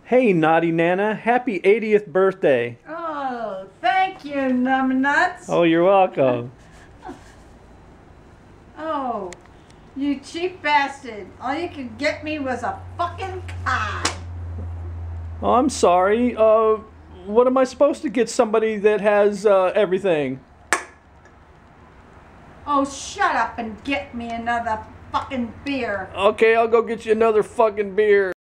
Hey, naughty Nana, happy 80th birthday. Oh, thank you, numbnuts. Oh, you're welcome. Oh, you cheap bastard. All you could get me was a fucking card. Oh, I'm sorry. What am I supposed to get somebody that has everything? Oh, shut up and get me another fucking beer. Okay, I'll go get you another fucking beer.